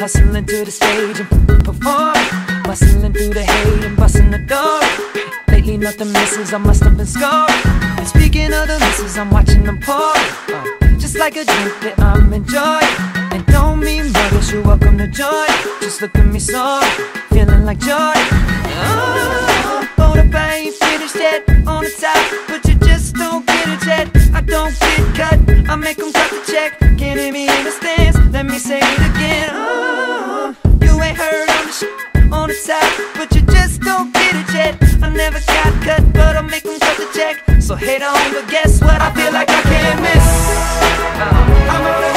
hustling to the stage and perform, bustling through the hate and busting the door. Lately nothing misses, I must have been scored. And speaking of the misses, I'm watching them pour, just like a drink that I'm enjoying. And don't mean much, you're welcome to join. Just look at me so, feeling like joy. Hold up, I ain't finished yet. On the top, but you just don't get it yet. I don't get cut, I make them cut the check. Can't hear me in the stands, let me say it again. You ain't heard on the on the top, but you just don't get it yet. I never got cut, but I'll make them cut the check. So hate on, but guess what? I feel like I can't miss. I'm